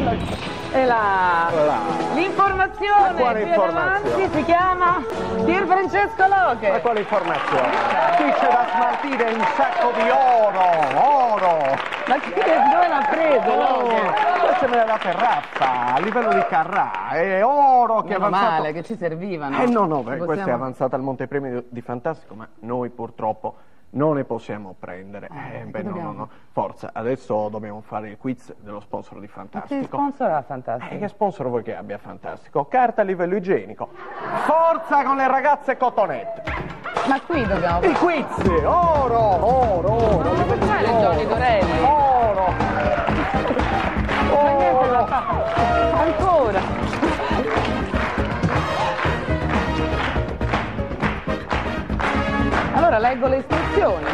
E l'informazione quale qui informazione? davanti si chiama Pier Francesco Loche. Ma quale informazione? Qui c'è da smaltire un sacco di oro! Ma dove l'ha preso Loche? Questa me l'ha data Raffa, a livello di Carrà, è oro che è Meno avanzato. male, che ci servivano. No, questo è avanzato al Montepremi di Fantastico, ma noi purtroppo non ne possiamo prendere. No. Forza, adesso dobbiamo fare il quiz dello sponsor di Fantastico. Che sponsor ha Fantastico? Che sponsor vuoi che abbia Fantastico? Carta a livello igienico. Forza con le ragazze cotonette. Ma qui dobbiamo fare I quiz, oro. Ma non puoi fare Johnny Dorelli. Oro. Ancora. Allora leggo le istruzioni.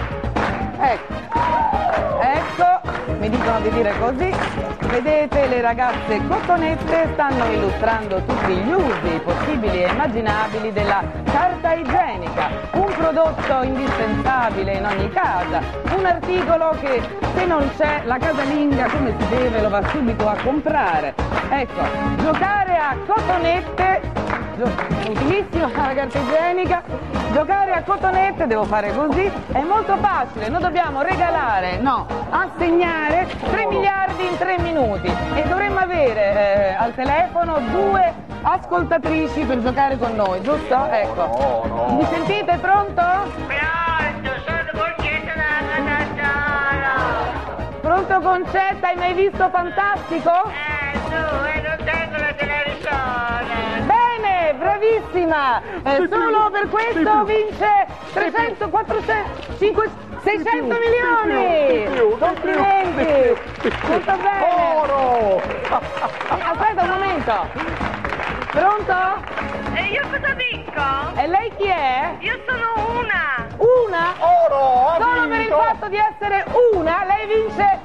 Ecco, mi dicono di dire così. Vedete, le ragazze cotonette stanno illustrando tutti gli usi possibili e immaginabili della carta igienica, un prodotto indispensabile in ogni casa, un articolo che se non c'è la casalinga come si deve lo va subito a comprare. Ecco, giocare a cotonette, utilissima la carta igienica, giocare a cotonette, devo fare così, è molto facile, noi dobbiamo regalare, assegnare 3 miliardi in 3 minuti e dovremmo avere al telefono 2 ascoltatrici per giocare con noi, giusto? Ecco. Mi sentite, pronto? Pronto, sono Concetta dalla Natala. Pronto Concetta, hai mai visto Fantastico? Non tengo la televisione. Bene, bravissima! Solo per questo vince 300, 400, 500, 600 milioni! Complimenti! Tutto bene! Oro! Aspetta un momento! Pronto? E io cosa dico? E lei chi è? Io sono una. Una? Oro! Solo per il fatto di essere una, lei vince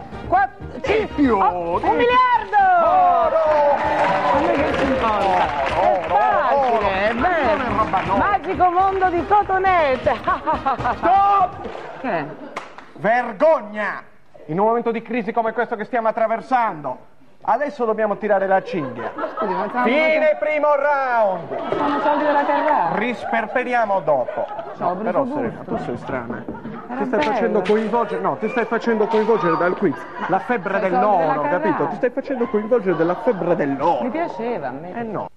un miliardo! Oro! A me che ci importa? È facile, è bello! Magico mondo di cotonette! Stop! Che? Vergogna! In un momento di crisi come questo che stiamo attraversando, adesso dobbiamo tirare la cinghia. Scusi, ma Fine primo round! sono soldi della Carrà. Risperperiamo dopo. No, però Serena, tu sei strana. Ti stai facendo coinvolgere, ti stai facendo coinvolgere dal quiz. La febbre Sono soldi dell'oro, della Carrà. capito? Ti stai facendo coinvolgere dalla febbre dell'oro. Mi piaceva a me. No.